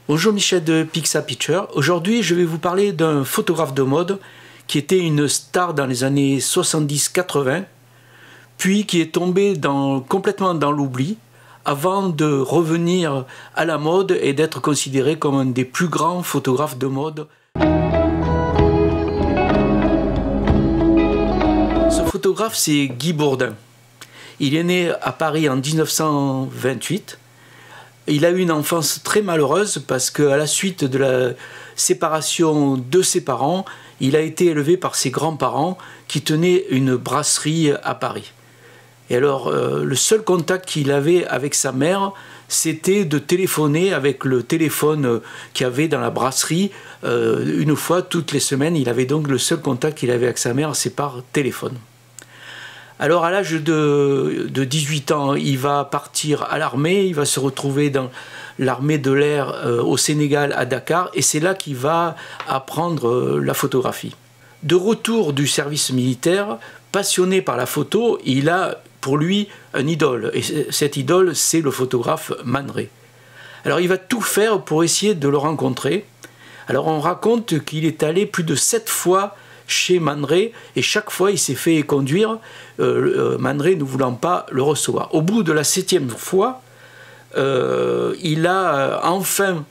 Bonjour, Michel de Pixapicture. Aujourd'hui, je vais vous parler d'un photographe de mode qui était une star dans les années 70-80, puis qui est tombé complètement dans l'oubli avant de revenir à la mode et d'être considéré comme un des plus grands photographes de mode. Ce photographe, c'est Guy Bourdin. Il est né à Paris en 1928. Il a eu une enfance très malheureuse parce qu'à la suite de la séparation de ses parents, il a été élevé par ses grands-parents qui tenaient une brasserie à Paris. Et alors, le seul contact qu'il avait avec sa mère, c'était de téléphoner avec le téléphone qu'il y avait dans la brasserie. Une fois toutes les semaines, il avait donc le seul contact qu'il avait avec sa mère, c'est par téléphone. Alors à l'âge de 18 ans, il va partir à l'armée, il va se retrouver dans l'armée de l'air au Sénégal, à Dakar, et c'est là qu'il va apprendre la photographie. De retour du service militaire, passionné par la photo, il a pour lui un idole, et cette idole, c'est le photographe Man Ray. Alors il va tout faire pour essayer de le rencontrer. Alors on raconte qu'il est allé plus de 7 fois chez Man Ray, et chaque fois il s'est fait conduire, Man Ray ne voulant pas le recevoir. Au bout de la 7e fois, il a enfin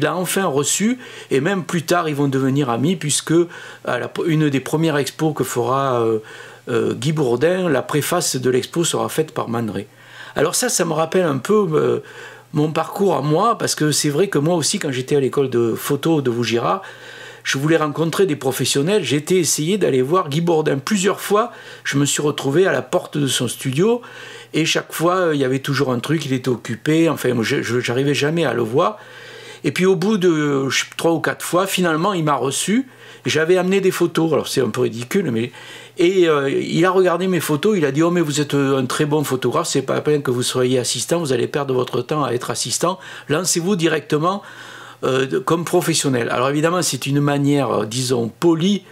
reçu, et même plus tard ils vont devenir amis, puisque à une des premières expos que fera Guy Bourdin, la préface de l'expo sera faite par Man Ray. Alors ça me rappelle un peu mon parcours à moi, parce que c'est vrai que moi aussi, quand j'étais à l'école de photo de Vaugirard, je voulais rencontrer des professionnels, j'ai essayé d'aller voir Guy Bourdin plusieurs fois, je me suis retrouvé à la porte de son studio, et chaque fois, il y avait toujours un truc, il était occupé, enfin, je n'arrivais jamais à le voir. Et puis au bout de 3 ou 4 fois, finalement, il m'a reçu, j'avais amené des photos, alors c'est un peu ridicule, mais... Et il a regardé mes photos, il a dit « Oh mais vous êtes un très bon photographe, c'est pas la peine que vous soyez assistant, vous allez perdre votre temps à être assistant, lancez-vous directement comme professionnel. » Alors évidemment, c'est une manière, disons, polie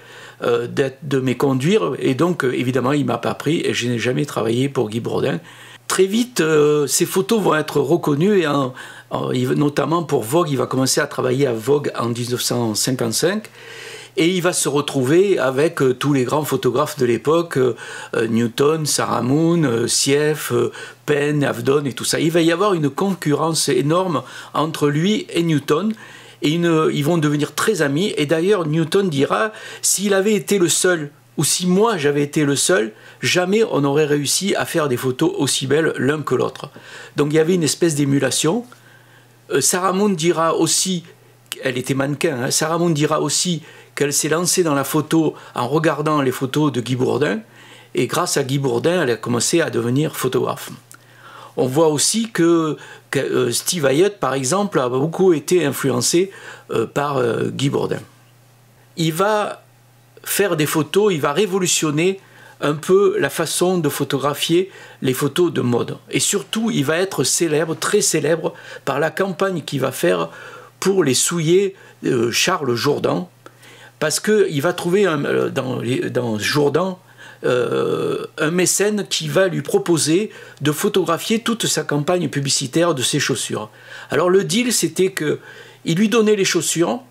de me conduire, et donc évidemment, il ne m'a pas pris, et je n'ai jamais travaillé pour Guy Bourdin. Très vite, ces photos vont être reconnues, et notamment pour Vogue, il va commencer à travailler à Vogue en 1955, et il va se retrouver avec tous les grands photographes de l'époque, Newton, Sarah Moon, Sieff, Penn, Avedon et tout ça. Il va y avoir une concurrence énorme entre lui et Newton, et ils vont devenir très amis. Et d'ailleurs, Newton dira, s'il avait été le seul, ou si moi j'avais été le seul, jamais on aurait réussi à faire des photos aussi belles l'un que l'autre. Donc il y avait une espèce d'émulation. Sarah Moon dira aussi, elle était mannequin, hein, Sarah Moon dira aussi qu'elle s'est lancée dans la photo en regardant les photos de Guy Bourdin, et grâce à Guy Bourdin, elle a commencé à devenir photographe. On voit aussi que Steve Hayat, par exemple, a beaucoup été influencé par Guy Bourdin. Il va faire des photos, il va révolutionner un peu la façon de photographier les photos de mode. Et surtout, il va être célèbre, très célèbre, par la campagne qu'il va faire pour les souliers Charles Jourdan, parce qu'il va trouver dans Jourdan un mécène qui va lui proposer de photographier toute sa campagne publicitaire de ses chaussures. Alors le deal, c'était qu'il lui donnait les chaussures,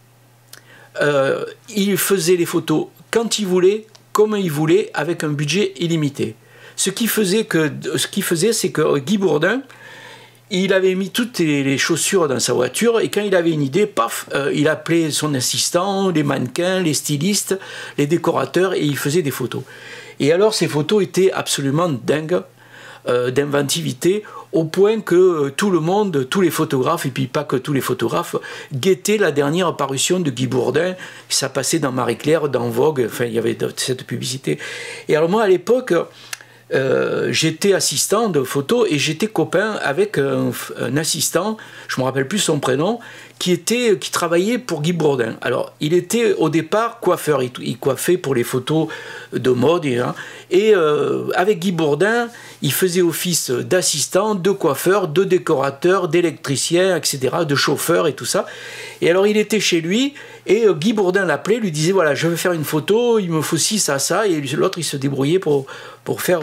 il faisait les photos quand il voulait, comme il voulait, avec un budget illimité. Ce qui faisait, c'est que Guy Bourdin, il avait mis toutes les chaussures dans sa voiture, et quand il avait une idée, paf, il appelait son assistant, les mannequins, les stylistes, les décorateurs, et il faisait des photos. Et alors ces photos étaient absolument dingues, d'inventivité, au point que tout le monde, tous les photographes, et puis pas que tous les photographes, guettaient la dernière parution de Guy Bourdin. Ça passait dans Marie Claire, dans Vogue, enfin il y avait cette publicité. Et alors moi à l'époque, j'étais assistant de photo, et j'étais copain avec un assistant, je ne me rappelle plus son prénom, qui travaillait pour Guy Bourdin. Alors il était au départ coiffeur, il coiffait pour les photos de mode, et avec Guy Bourdin, il faisait office d'assistant, de coiffeur, de décorateur, d'électricien, etc., de chauffeur et tout ça. Et alors il était chez lui, et Guy Bourdin l'appelait, lui disait voilà, je veux faire une photo, il me faut ci, ça, ça, et l'autre il se débrouillait pour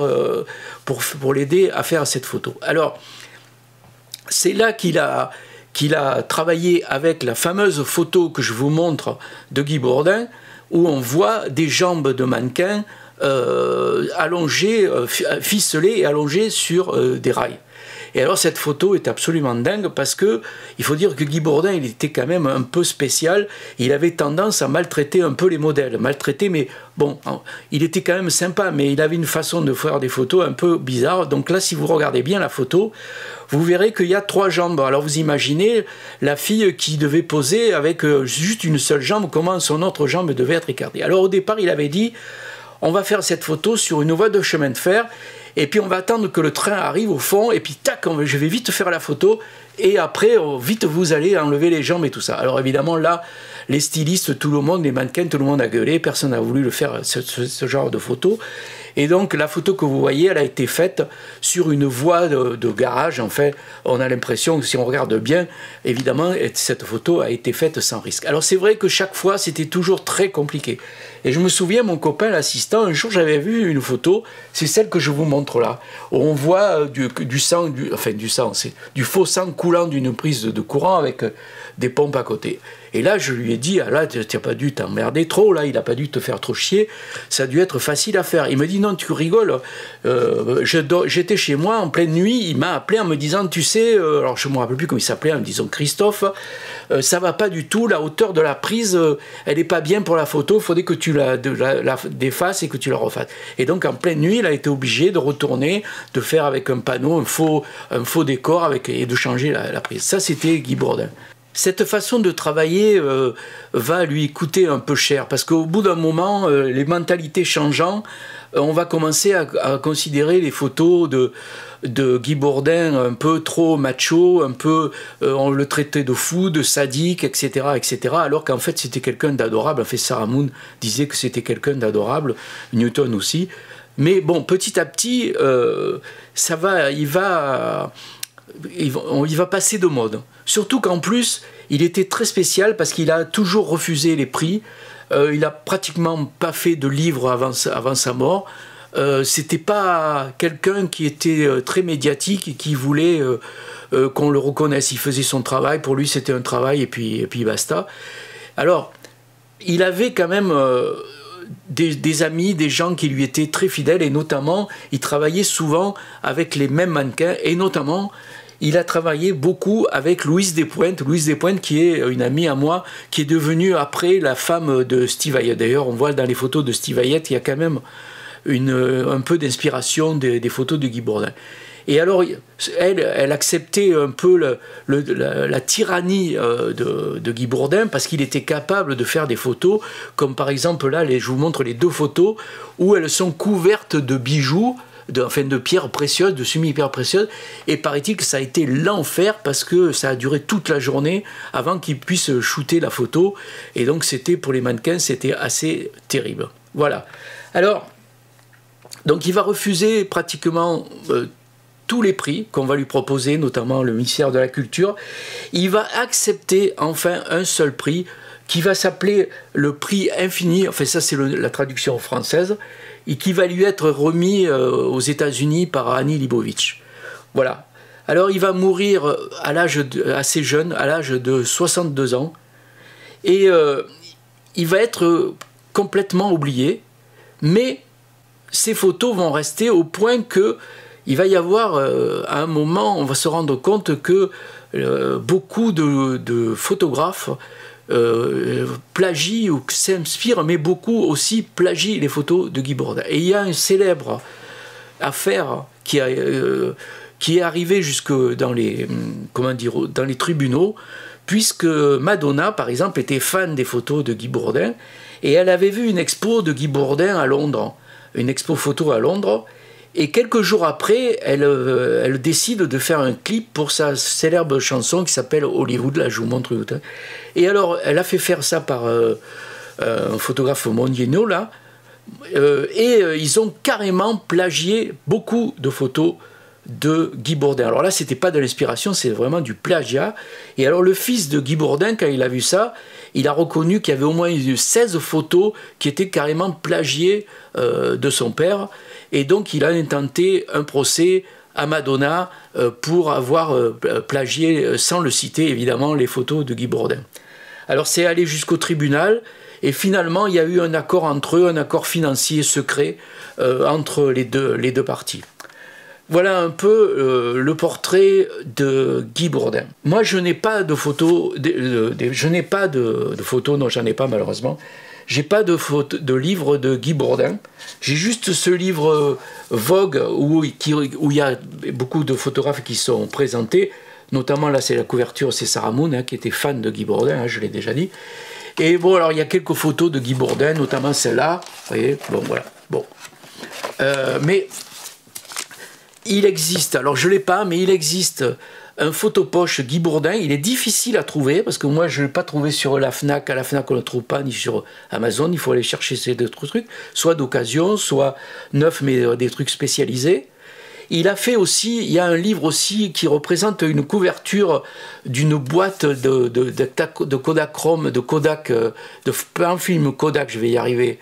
l'aider à faire cette photo. Alors c'est là qu'il qu'il a travaillé avec la fameuse photo que je vous montre de Guy Bourdin, où on voit des jambes de mannequin allongées, ficelées et allongées sur des rails. Et alors cette photo est absolument dingue parce que il faut dire que Guy Bourdin, il était quand même un peu spécial. Il avait tendance à maltraiter un peu les modèles. Maltraiter, mais bon, il était quand même sympa, mais il avait une façon de faire des photos un peu bizarre. Donc là, si vous regardez bien la photo, vous verrez qu'il y a 3 jambes. Alors vous imaginez la fille qui devait poser avec juste une seule jambe, comment son autre jambe devait être écartée. Alors au départ, il avait dit, on va faire cette photo sur une voie de chemin de fer, et puis on va attendre que le train arrive au fond, et puis tac, je vais vite faire la photo, et après, vite vous allez enlever les jambes et tout ça. Alors évidemment, là, les stylistes, tout le monde, les mannequins, tout le monde a gueulé, personne n'a voulu le faire, ce genre de photo. Et donc la photo que vous voyez, elle a été faite sur une voie de garage. En fait, on a l'impression que si on regarde bien, évidemment, cette photo a été faite sans risque. Alors c'est vrai que chaque fois, c'était toujours très compliqué. Et je me souviens, mon copain, l'assistant, un jour j'avais vu une photo, c'est celle que je vous montre là, où on voit du sang, c'est du faux sang coulant d'une prise de courant avec des pompes à côté. Et là, je lui ai dit, ah là, tu n'as pas dû t'emmerder trop, là, il n'a pas dû te faire trop chier, ça a dû être facile à faire. Il me dit, non, tu rigoles, j'étais chez moi en pleine nuit, il m'a appelé en me disant, tu sais, alors je ne me rappelle plus comment il s'appelait, en me disant Christophe, ça va pas du tout, la hauteur de la prise, elle n'est pas bien pour la photo, il faudrait que tu la défasses et que tu la refasses. Et donc en pleine nuit, il a été obligé de retourner, de faire avec un panneau, un faux décor et de changer la prise. Ça, c'était Guy Bourdin. Cette façon de travailler va lui coûter un peu cher, parce qu'au bout d'un moment, les mentalités changeant, on va commencer à considérer les photos de Guy Bourdin un peu trop macho, un peu, on le traitait de fou, de sadique, etc., etc., alors qu'en fait c'était quelqu'un d'adorable. En fait, Sarah Moon disait que c'était quelqu'un d'adorable, Newton aussi. Mais bon, petit à petit, il va passer de mode. Surtout qu'en plus, il était très spécial parce qu'il a toujours refusé les prix. Il n'a pratiquement pas fait de livres avant sa mort. C'était pas quelqu'un qui était très médiatique et qui voulait qu'on le reconnaisse. Il faisait son travail, pour lui c'était un travail et puis basta. Alors, il avait quand même des amis, des gens qui lui étaient très fidèles, et notamment, il travaillait souvent avec les mêmes mannequins, et notamment, il a travaillé beaucoup avec Louise Despointes. Louise Despointes, qui est une amie à moi, qui est devenue après la femme de Steve Hayet. D'ailleurs, on voit dans les photos de Steve Hayet, il y a quand même un peu d'inspiration des photos de Guy Bourdin. Et alors, elle acceptait un peu la tyrannie de Guy Bourdin, parce qu'il était capable de faire des photos, comme par exemple là, je vous montre les 2 photos, où elles sont couvertes de bijoux, de pierres précieuses, de semi-pierres précieuses, et paraît-il que ça a été l'enfer parce que ça a duré toute la journée avant qu'ils puissent shooter la photo, et donc c'était, pour les mannequins, c'était assez terrible. Voilà. Alors, donc il va refuser pratiquement tous les prix qu'on va lui proposer, notamment le ministère de la Culture. Il va accepter enfin un seul prix qui va s'appeler le prix infini, enfin ça c'est la traduction française, et qui va lui être remis aux États-Unis par Annie Leibovitch. Voilà. Alors il va mourir assez jeune, à l'âge de 62 ans, et il va être complètement oublié, mais ces photos vont rester au point que il va y avoir, à un moment, on va se rendre compte que beaucoup de photographes plagient ou s'inspirent, mais beaucoup aussi plagient les photos de Guy Bourdin. Et il y a une célèbre affaire qui est arrivée jusque dans les tribunaux, puisque Madonna, par exemple, était fan des photos de Guy Bourdin, et elle avait vu une expo de Guy Bourdin à Londres, une expo photo à Londres, et quelques jours après, elle décide de faire un clip pour sa célèbre chanson qui s'appelle Hollywood. Là, je vous montre. Et alors, elle a fait faire ça par un photographe mondial, là, et ils ont carrément plagié beaucoup de photos de Guy Bourdin. Alors là, c'était pas de l'inspiration, c'est vraiment du plagiat. Et alors, le fils de Guy Bourdin, quand il a vu ça, il a reconnu qu'il y avait au moins 16 photos qui étaient carrément plagiées de son père. Et donc, il a intenté un procès à Madonna pour avoir plagié, sans le citer évidemment, les photos de Guy Bourdin. Alors c'est allé jusqu'au tribunal et finalement il y a eu un accord entre eux, un accord financier secret entre les deux parties. Voilà un peu le portrait de Guy Bourdin. Moi je n'ai pas de photos, non j'en ai pas malheureusement. J'ai pas de livre de Guy Bourdin. J'ai juste ce livre Vogue où il y a beaucoup de photographes qui sont présentés. Notamment là c'est la couverture, c'est Sarah Moon hein, qui était fan de Guy Bourdin, hein, je l'ai déjà dit. Et bon alors il y a quelques photos de Guy Bourdin, notamment celle-là. Vous voyez, bon voilà. Bon. Mais il existe, alors je ne l'ai pas, mais il existe un photopoche Guy Bourdin. Il est difficile à trouver parce que moi je ne l'ai pas trouvé sur la FNAC. À la FNAC on ne le trouve pas, ni sur Amazon. Il faut aller chercher ces deux trucs, soit d'occasion, soit neuf, mais des trucs spécialisés. Il a fait aussi, il y a un livre aussi qui représente une couverture d'une boîte de Kodachrome, de Kodak, pas un film Kodak, je vais y arriver,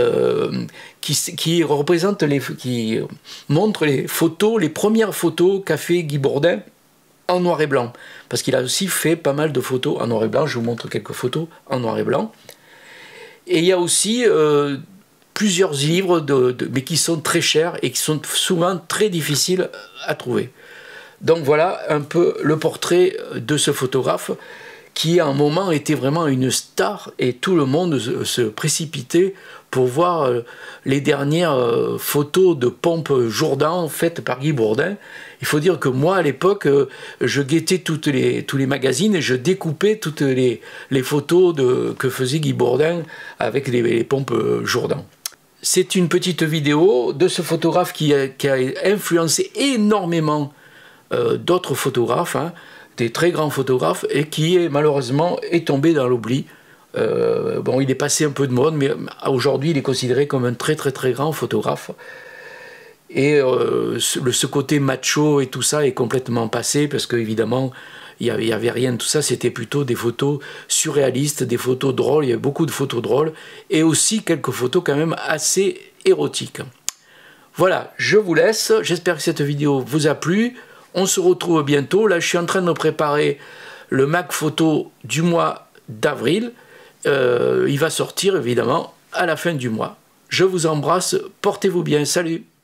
qui représente qui montre les photos, les premières photos qu'a fait Guy Bourdin en noir et blanc, parce qu'il a aussi fait pas mal de photos en noir et blanc. Je vous montre quelques photos en noir et blanc. Et il y a aussi plusieurs livres, mais qui sont très chers et qui sont souvent très difficiles à trouver. Donc voilà un peu le portrait de ce photographe qui à un moment était vraiment une star et tout le monde se précipitait pour voir les dernières photos de pompes Jourdan faites par Guy Bourdin. Il faut dire que moi à l'époque je guettais tous les magazines et je découpais toutes les photos que faisait Guy Bourdin avec les pompes Jourdan. C'est une petite vidéo de ce photographe qui a influencé énormément d'autres photographes, hein, des très grands photographes, et qui malheureusement est tombé dans l'oubli. Bon, il est passé un peu de mode, mais aujourd'hui il est considéré comme un très grand photographe. Et ce côté macho et tout ça est complètement passé, parce qu'évidemment il n'y avait rien de tout ça, c'était plutôt des photos surréalistes, des photos drôles, il y avait beaucoup de photos drôles, et aussi quelques photos quand même assez érotiques. Voilà, je vous laisse, j'espère que cette vidéo vous a plu, on se retrouve bientôt. Là je suis en train de me préparer le Mac Photo du mois d'avril, il va sortir évidemment à la fin du mois. Je vous embrasse, portez-vous bien, salut!